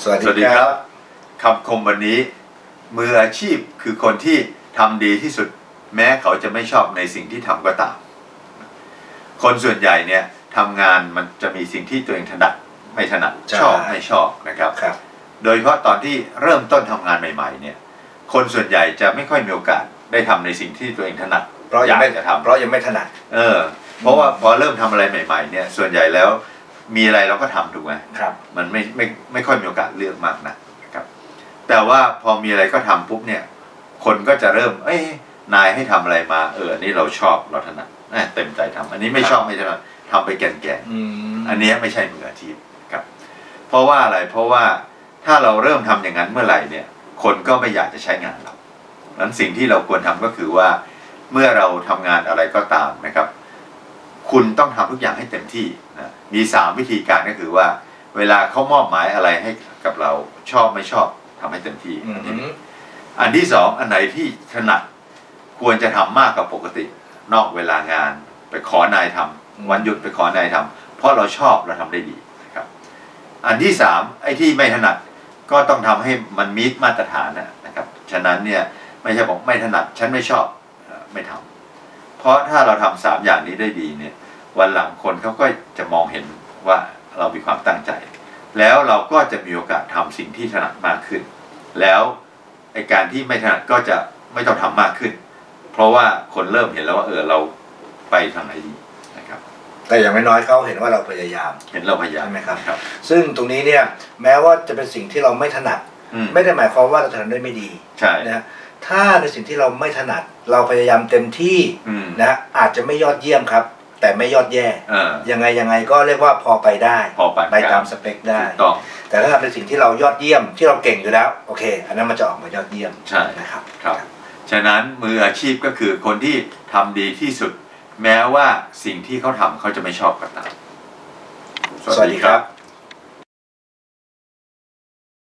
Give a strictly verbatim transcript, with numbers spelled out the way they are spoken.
สวัสดีครับคำคมวันนี้มืออาชีพคือคนที่ทำดีที่สุดแม้เขาจะไม่ชอบในสิ่งที่ทำก็ตามคนส่วนใหญ่เนี่ยทำงานมันจะมีสิ่งที่ตัวเองถนัดไม่ถนัดชอบไม่ชอบนะครับโดยเฉพาะตอนที่เริ่มต้นทำงานใหม่ๆเนี่ยคนส่วนใหญ่จะไม่ค่อยมีโอกาสได้ทำในสิ่งที่ตัวเองถนัดเพราะยังไม่จะทำเพราะยังไม่ถนัดเออเพราะว่าพอเริ่มทำอะไรใหม่ๆเนี่ยส่วนใหญ่แล้วมีอะไรเราก็ทำถูกไหมครับมันไม่ไม่ไม่ค่อยมีโอกาสเลือกมากนะครับแต่ว่าพอมีอะไรก็ทำปุ๊บเนี่ยคนก็จะเริ่มเอ้ยนายให้ทำอะไรมาเอออันนี้เราชอบเราถนัดเต็มใจทำอันนี้ไม่ชอบไม่ถนัดทำไปแก่ๆอันนี้ไม่ใช่มืออาชีพครับเพราะว่าอะไรเพราะว่าถ้าเราเริ่มทำอย่างนั้นเมื่อไหร่เนี่ยคนก็ไม่อยากจะใช้งานเราดังนั้นสิ่งที่เราควรทำก็คือว่าเมื่อเราทำงานอะไรก็ตามนะครับคุณต้องทำทุกอย่างให้เต็มที่นะมีสามวิธีการก็คือว่าเวลาเขามอบหมายอะไรให้กับเราชอบไม่ชอบทำให้เต็มที่อันที่สองอันไหนที่ถนัดควรจะทำมากกว่าปกตินอกเวลางานไปขอนายทำวันหยุดไปขอนายทำเพราะเราชอบเราทำได้ดีนะครับอันที่สามไอ้ที่ไม่ถนัดก็ต้องทำให้มันมิตรมาตรฐานนะครับฉะนั้นเนี่ยไม่ใช่บอกไม่ถนัดฉันไม่ชอบไม่ทำเพราะถ้าเราทำสามอย่างนี้ได้ดีเนี่ยวันหลังคนเขาก็จะมองเห็นว่าเรามีความตั้งใจแล้วเราก็จะมีโอกาสทำสิ่งที่ถนัดมากขึ้นแล้วไอ้การที่ไม่ถนัดก็จะไม่ต้องทำมากขึ้นเพราะว่าคนเริ่มเห็นแล้วว่าเออเราไปทางไหนดีนะครับแต่อย่างน้อยเขาเห็นว่าเราพยายามเห็นเราพยายามใช่ไหมครับครับซึ่งตรงนี้เนี่ยแม้ว่าจะเป็นสิ่งที่เราไม่ถนัดไม่ได้หมายความว่าเราทำได้ไม่ดีใช่นะถ้าในสิ่งที่เราไม่ถนัดเราพยายามเต็มที่นะอาจจะไม่ยอดเยี่ยมครับแต่ไม่ยอดแย่ยังไงยังไงก็เรียกว่าพอไปได้พอไปตามสเปคได้แต่ถ้าเป็นสิ่งที่เรายอดเยี่ยมที่เราเก่งอยู่แล้วโอเคอันนั้นมันจะออกมายอดเยี่ยมใช่นะครับครับฉะนั้นมืออาชีพก็คือคนที่ทำดีที่สุดแม้ว่าสิ่งที่เขาทำเขาจะไม่ชอบก็ตามสวัสดีครับ